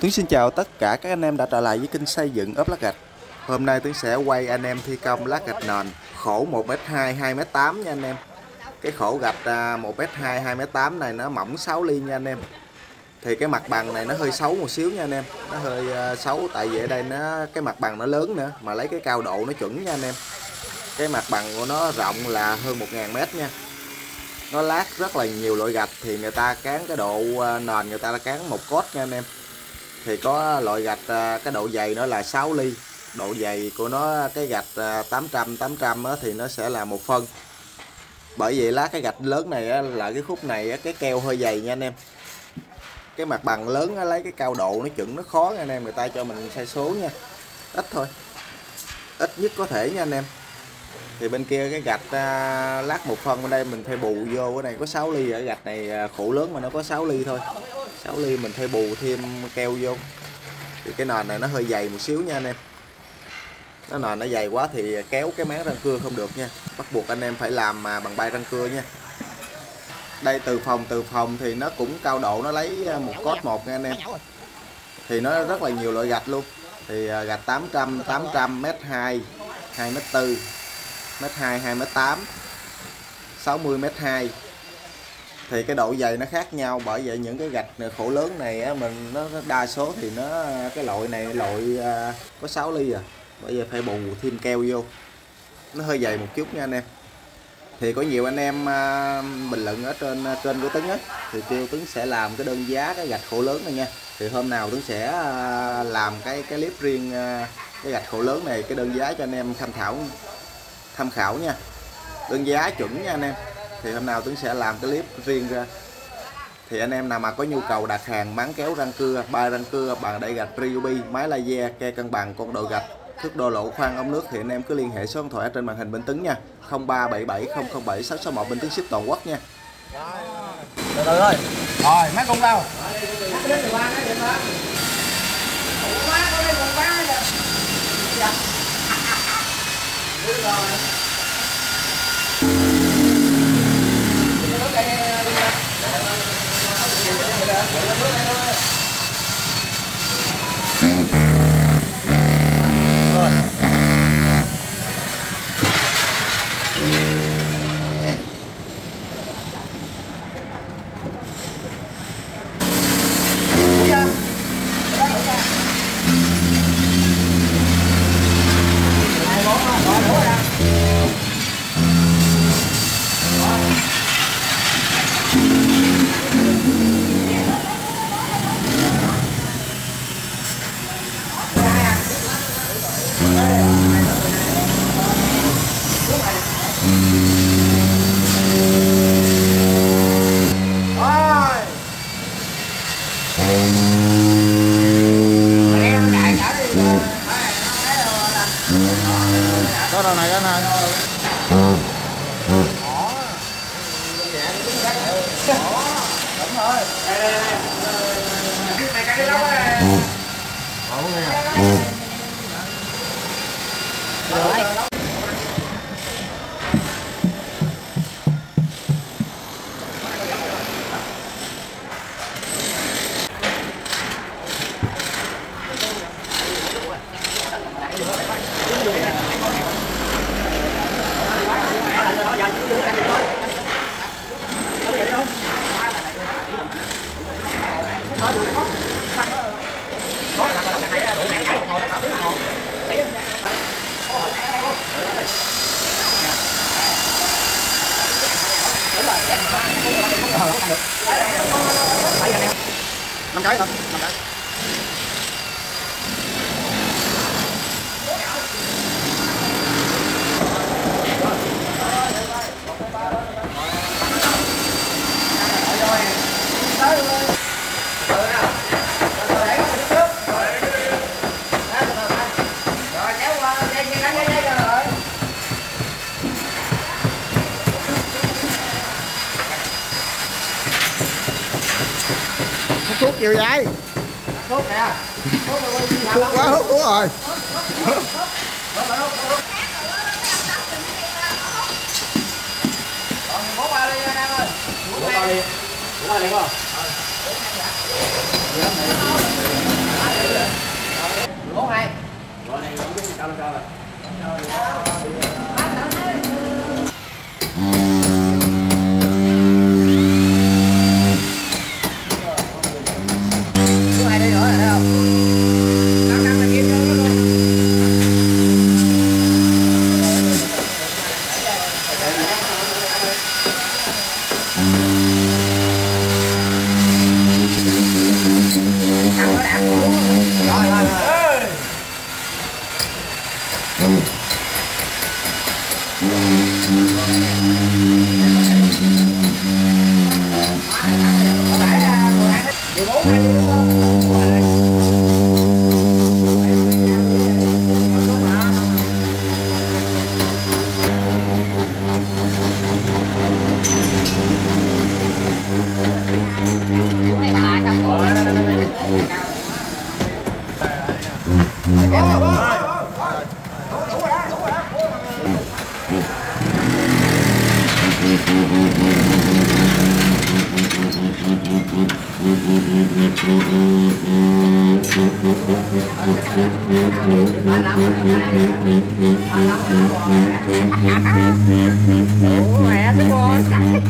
Tuấn xin chào tất cả các anh em đã trở lại với kênh xây dựng ốp lát gạch. Hôm nay Tuấn sẽ quay anh em thi công lát gạch nền khổ 1m2 2m8 nha anh em. Cái khổ gạch 1m2 2m8 này nó mỏng 6 ly nha anh em. Thì cái mặt bằng này nó hơi xấu một xíu nha anh em. Nó hơi xấu tại vì ở đây cái mặt bằng nó lớn nữa mà lấy cái cao độ nó chuẩn nha anh em. Cái mặt bằng của nó rộng là hơn 1000m nha. Nó lát rất là nhiều loại gạch thì người ta cán cái độ nền người ta cán một cốt nha anh em. Thì có loại gạch cái độ dày nó là 6 ly. Độ dày của nó cái gạch 800 thì nó sẽ là 1 phân. Bởi vậy lá cái gạch lớn này là cái khúc này cái keo hơi dày nha anh em. Cái mặt bằng lớn lấy cái cao độ nó chuẩn nó khó nha anh em, người ta cho mình sai số nha. Ít thôi, ít nhất có thể nha anh em. Thì bên kia cái gạch lát 1 phân, bên đây mình thay bù vô, cái này có 6 ly, ở gạch này khổ lớn mà nó có 6 ly thôi. 6 ly mình thay bù thêm keo vô. Thì cái nền này nó hơi dày một xíu nha anh em. Nó nền nó dày quá thì kéo cái máng răng cưa không được nha. Bắt buộc anh em phải làm bằng bay răng cưa nha. Đây từ phòng thì nó cũng cao độ nó lấy một cốt một nha anh em. Thì nó rất là nhiều loại gạch luôn. Thì gạch 800 m2 2m4 m2 2m8 60m2. Thì cái độ dày nó khác nhau, bởi vậy những cái gạch khổ lớn này nó đa số thì cái loại này loại có 6 ly bởi vậy phải bù thêm keo vô, nó hơi dày một chút nha anh em. Thì có nhiều anh em bình luận ở trên kênh của Tuấn thì kêu Tuấn sẽ làm cái đơn giá cái gạch khổ lớn này nha. Thì hôm nào Tuấn sẽ làm cái clip riêng cái gạch khổ lớn này, cái đơn giá cho anh em tham khảo nha, đơn giá chuẩn nha anh em. Thì hôm nào Tuấn sẽ làm cái clip riêng ra. Thì anh em nào mà có nhu cầu đặt hàng máng kéo răng cưa, ba răng cưa, bàn đậy gạch Ryobi, máy laser, ke cân bằng, con đồ gạch, thước đo lộ khoan ống nước thì anh em cứ liên hệ số điện thoại ở trên màn hình bên Tuấn nha. 0377 007 661 bên Tuấn ship toàn quốc nha. Từ từ thôi. Rồi, mấy con đâu? Có đâu này cái này. Đúng rồi. Này cái đó năm cái thôi, 5 cái. Thuốc nhiều vậy? Thuốc nè. Thuốc quá hút uống rồi. Bố ba đi anh em ơi. Bố ba đi. Bố ba đi không? 14 2. Mẹ thích con.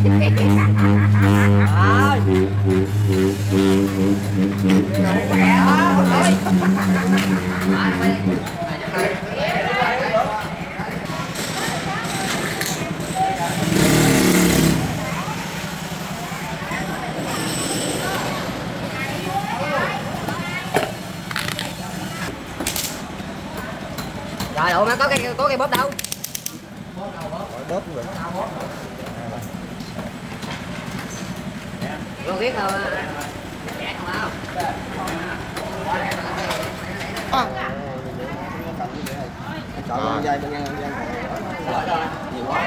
Trời ơi, má có cái bóp đâu? Bóp rồi. Con biết đâu. Chọn con dây bên ngang nhiều quá.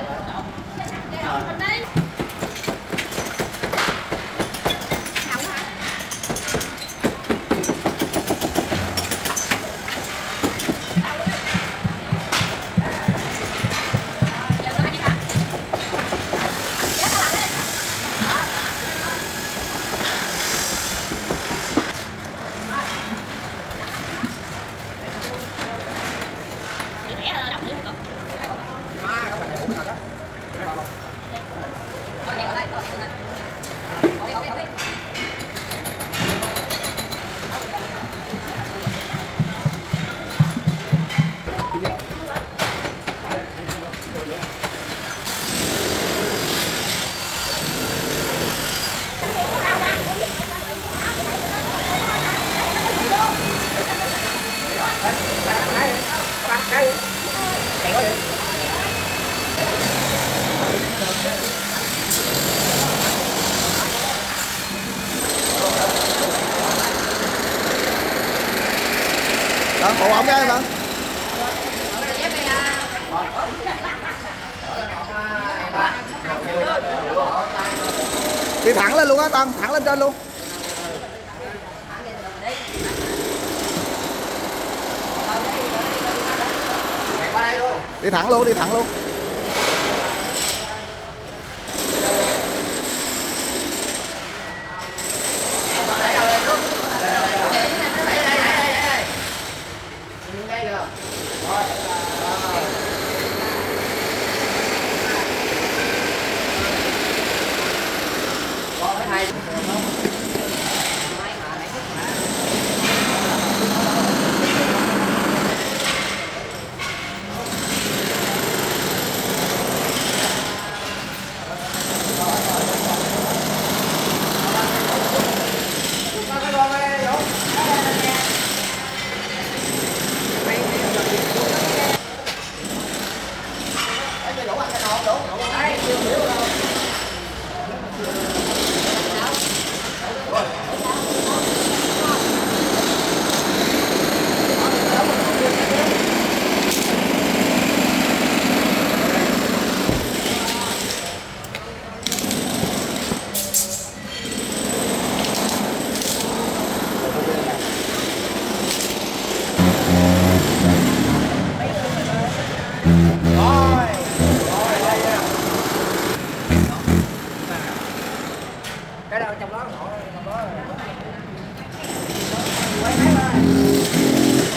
Đó, bộ ổng ra hả? Đi thẳng lên luôn á Tân, thẳng lên trên luôn. Đi thẳng luôn, đi thẳng luôn. Cái đâu trong đó ngộ trong đó.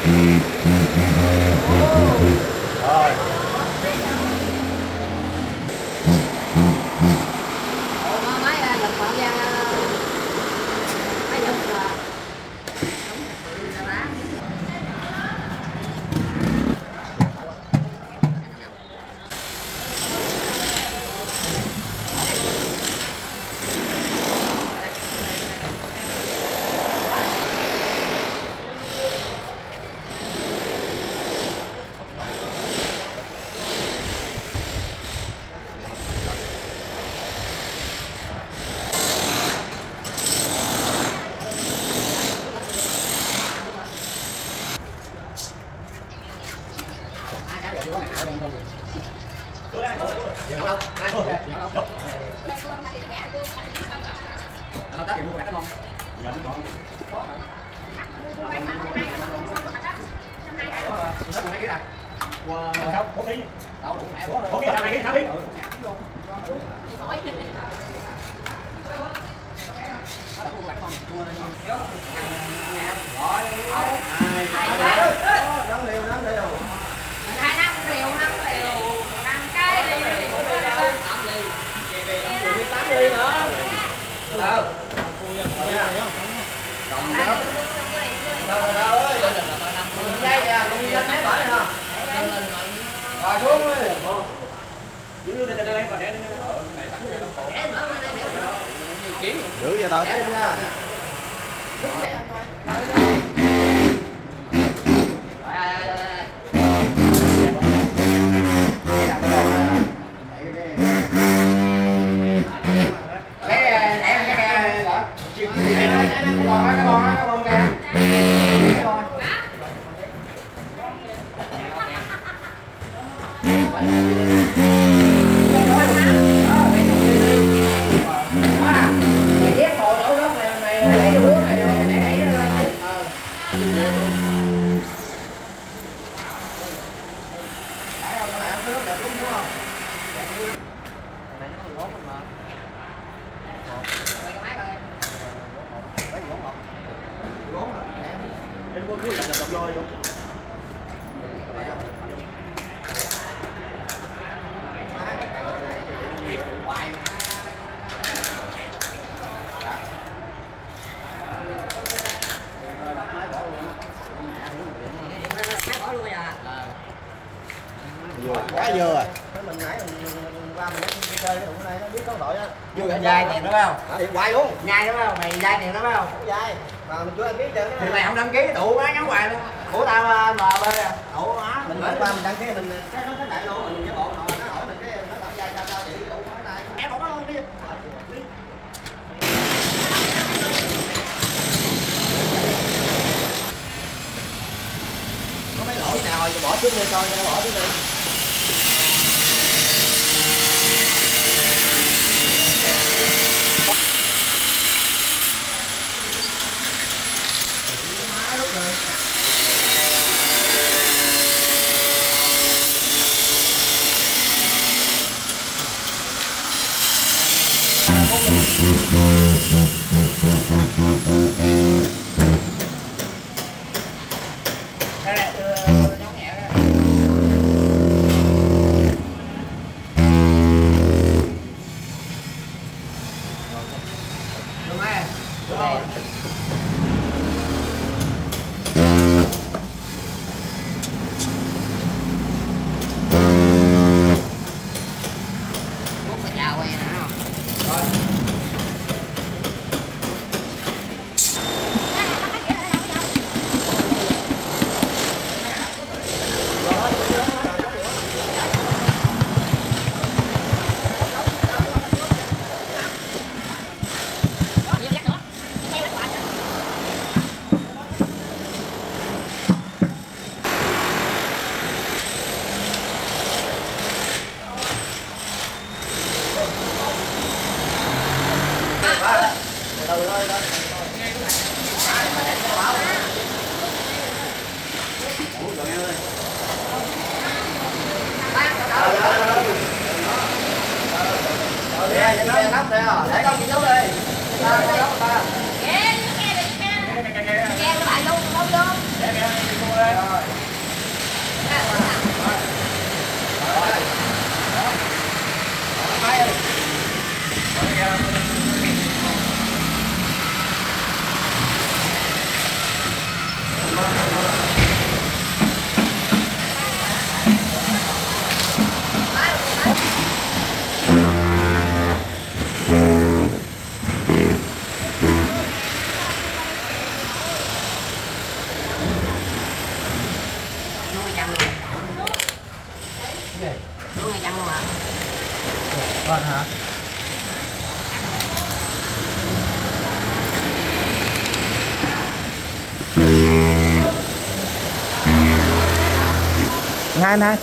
Giữ cho tao. Quá dơ rồi. Mình nãy mình qua mình chơi cái đụng này nó biết có tội á. Mày dai tiền đó phải không? Điện hoài luôn. Nhai đó phải không? Mày dai tiền đó phải không? Không dai. Mà mình chưa đăng ký chơi cái Thì này. mày không đăng ký tụ má nhắn hoài luôn. Của tao MB à. Tụ má. Mình qua mình đăng ký mình cái đại luôn mình cái bộ nó hỏi mình cái nó tặng dai sao chị đủ cái này. Em bỏ nó luôn đi. Có mấy lỗi nào rồi bỏ trước đi coi cho bỏ trước đi. Để con chị nấu đi. Ta nấu ta. Nghe nó lại luôn, không vô. hai hai.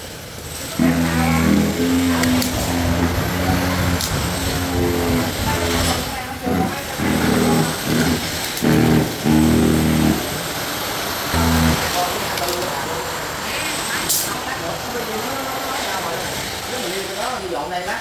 Dọn đây bác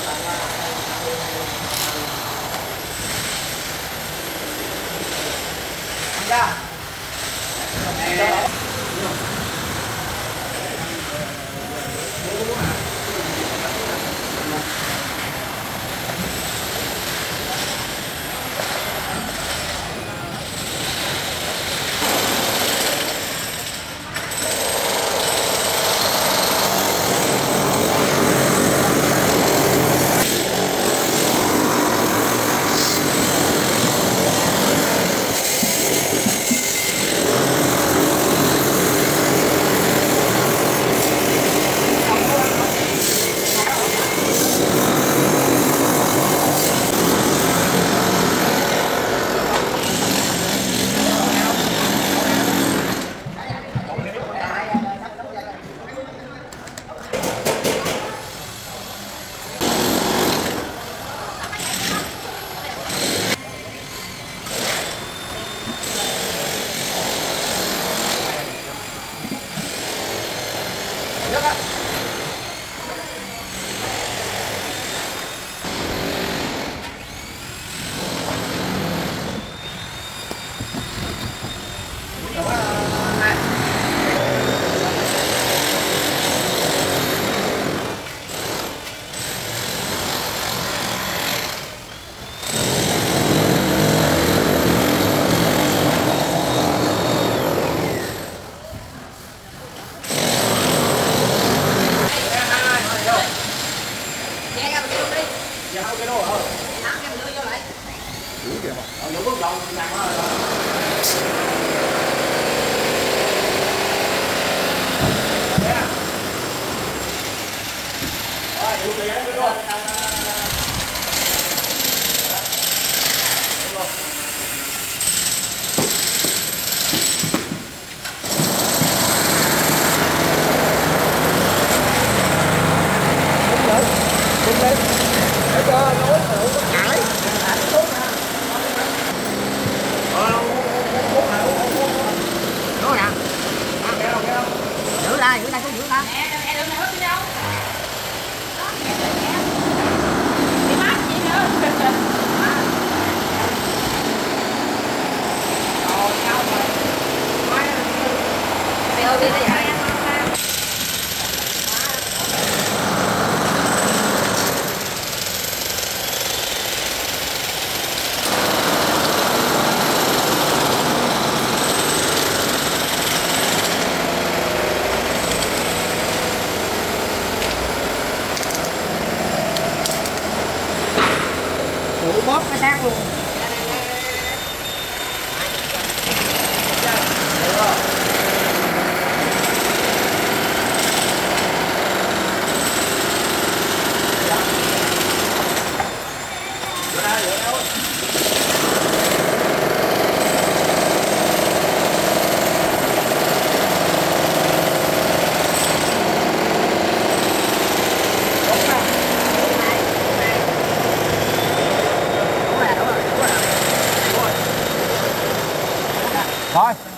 giữ lại con giữ ta. Nè, đừng nào đi đâu. Đi mát gì nữa. Rồi, cao rồi. Mày ơi, đi đây vậy. Bóp cái xác luôn. Rồi.